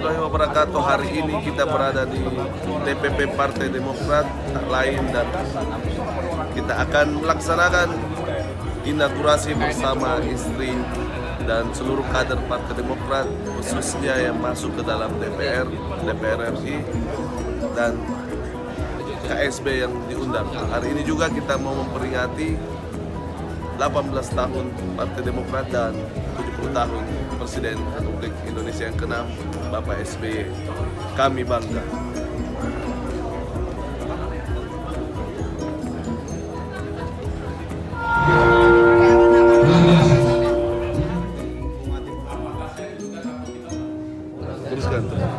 warahmatullahi wabarakatuh. Hari ini kita berada di DPP Partai Demokrat tak lain dan kita akan melaksanakan inaugurasi bersama istri dan seluruh kader Partai Demokrat, khususnya yang masuk ke dalam DPR RI dan KSB yang diundang. Hari ini juga kita mau memperingati 18 tahun Partai Demokrat dan 70 tahun Presiden Republik Indonesia yang ke-6, Bapak SBY. Kami bangga. Teruskan.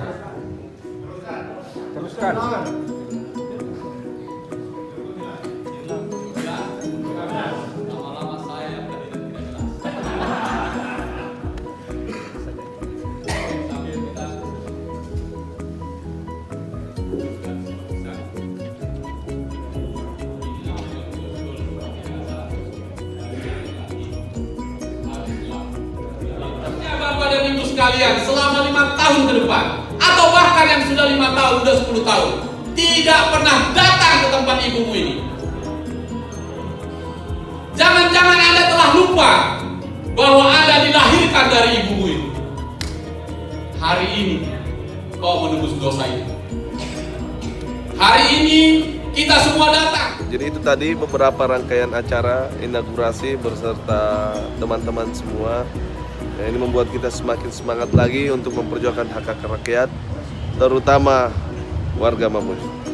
Bapak dan Ibu sekalian, selama 5 tahun ke depan, atau bahkan yang sudah 5 tahun, sudah 10 tahun, tidak pernah datang ke tempat ibumu ini. Jangan-jangan Anda telah lupa bahwa Anda dilahirkan dari ibumu ini. Hari ini kau menebus dosa itu. Hari ini kita semua datang. Jadi itu tadi beberapa rangkaian acara inaugurasi beserta teman-teman semua. Nah, ini membuat kita semakin semangat lagi untuk memperjuangkan hak-hak rakyat, terutama warga Mamuju.